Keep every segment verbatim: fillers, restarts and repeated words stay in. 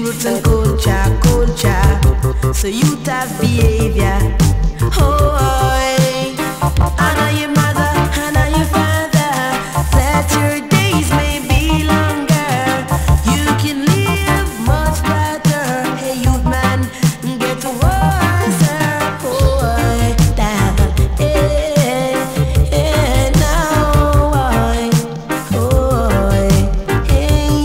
roots and culture, culture. So you have behavior. Oh, I, I know your mother, I know your father. That your days may be longer. You can live much better. Hey, youth man, get to wiser. Oh, I, that, eh, eh, now I, oh, hey,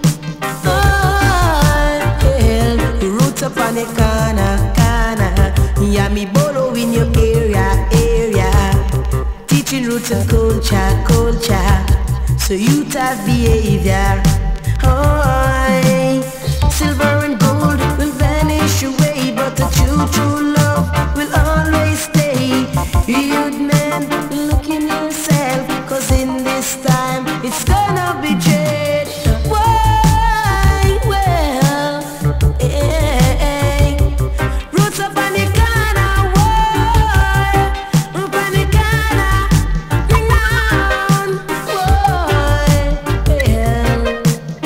oh, roots up on the corner, corner. Yeah, me bolo in your area, area. Teaching roots and culture, culture. So youth have behavior. Oh, silver and gold will vanish away, but the true, true love will always stay. Youth men, look in yourself, cause in this time it's gonna be dread. Why? Well, eh, roots up on the corner, why? Up on the corner, ring down, why? Well,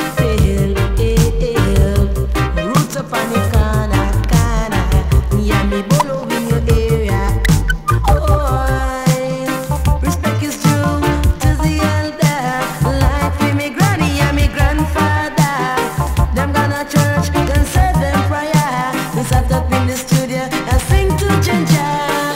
well, eh, roots up on the corner, corner. Yeah, me bolo in your area. Oh, respect is due to the elder, like with me granny and me grandfather. Them gonna church, then say them prayer. They sat up in the studio and sing to Ginger.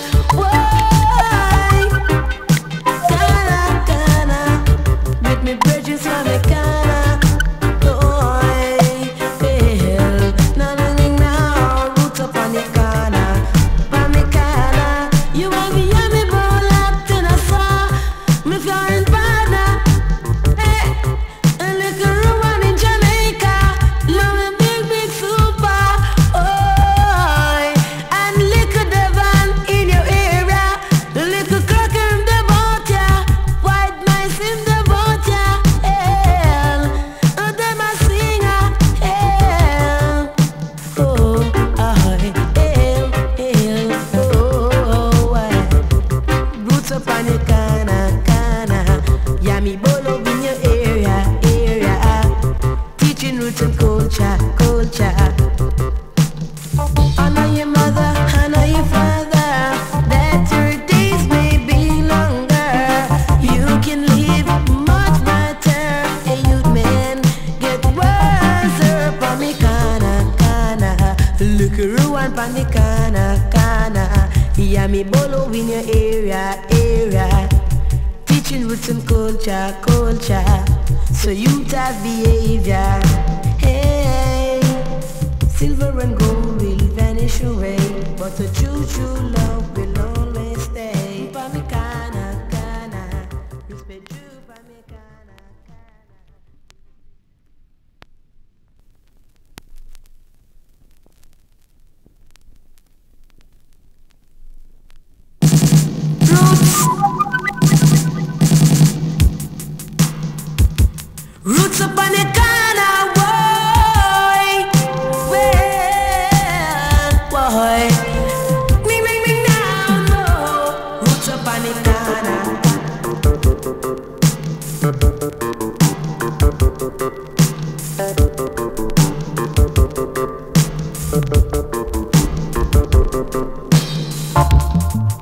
Why? Kana, kana, with me bridges from me kana. Oh, well, now, now, now, roots up on the corner, on the corner. You want me, yeah, me bowl up till I saw me foreign partner. Hey, a little woman in Jamaica, love me big, big super. Oh, and little Devon in your area, little cracker in the boat, yeah, white mice in the boat, yeah. Hell, and them a singer, hell. Oh, I, hell, hell, oh, I. Roots up on the corner, corner. Yeah, me bolo in your area, area. Teaching roots and culture, culture. I know your mother, I know your father. That your days may be longer. You can live much better. Hey, youth men, get wiser. Pon me corner, corner. Look around pon the corner, corner. Yeah, me bolo in your area, area. Teaching roots and culture, culture. So youth have behavior. Hey, silver and gold will vanish away, but the true, true love will always stay. Pon me corner, corner. Respect you, pon me corner, corner. Roots up on the corner, boy. Well, boy. Ring, ring, ring now, no. Roots up on the corner.